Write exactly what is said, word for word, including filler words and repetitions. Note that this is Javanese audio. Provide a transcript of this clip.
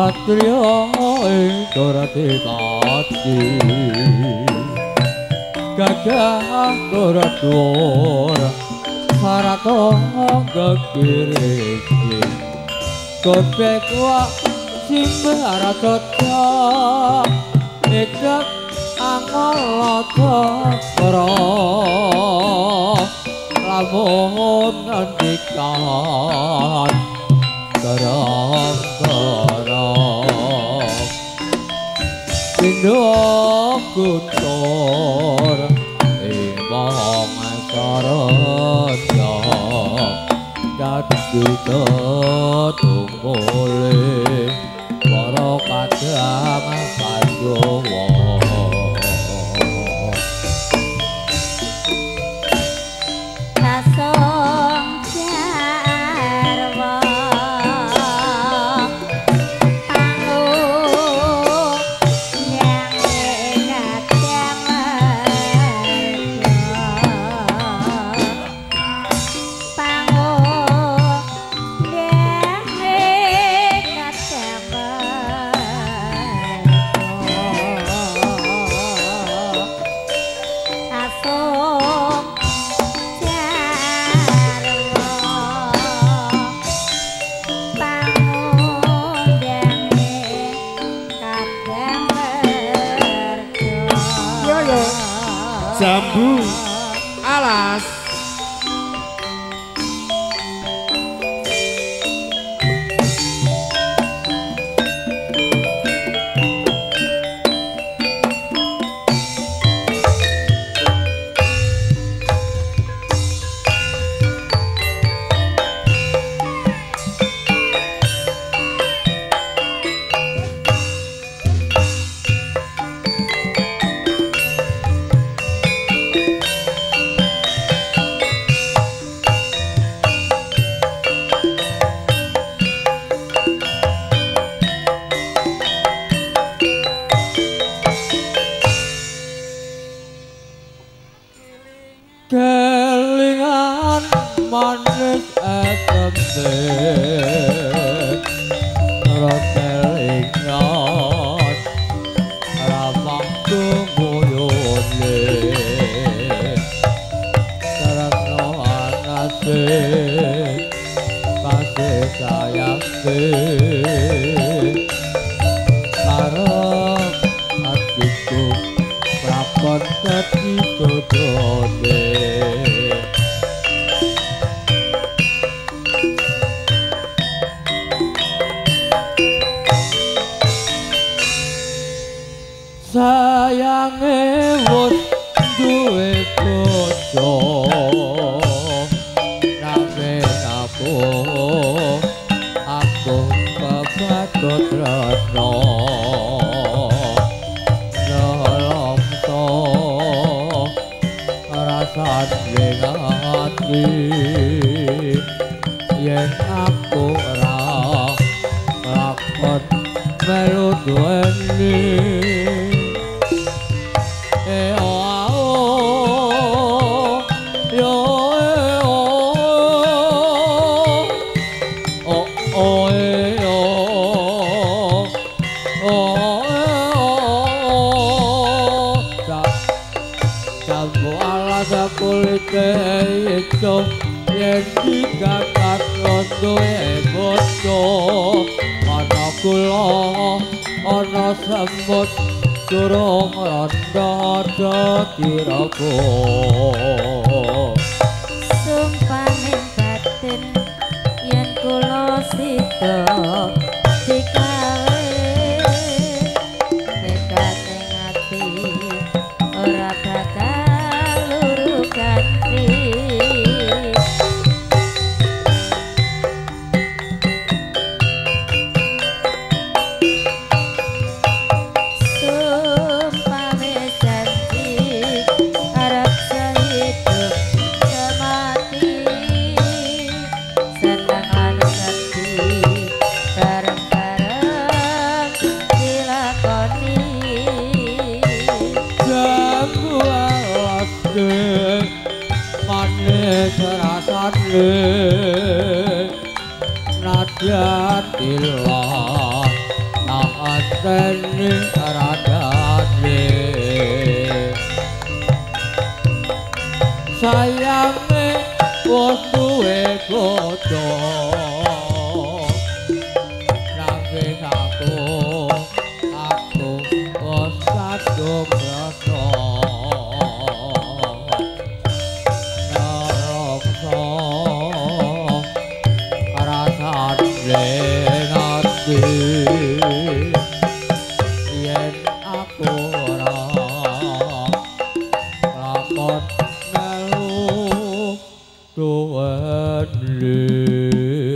Satria ing Duratipati Gagah Duratwara Sarata gegirisi Godhek wak Simbaratata Ekak Angolotokra Lamun ngendikan Garang-garang Pindha Guntur Imong Saradya Dadi tetunggule para kadang Pandhawa Jambu alas kelingan manis etembe kelingan ramang tumuyune sarana anase kasih sayangke karep atiku prapon dadi dodone sayange wis duwe bojo nanging aku aku kebacut tresno nelomso rasane ati yen aku ora lakon melu duweni yen digagat rondo e bodo ana kula ana semut durung rondo dikiraku sumpaning batin yen kula sida dikawe tekat ing ati ora bakal luru ganti nadyan ilah ngenteni radane sayange wis duwe bojo nanging aku aku wis kadung rasa narokso rasane ati yen aku ora lakon melu duweni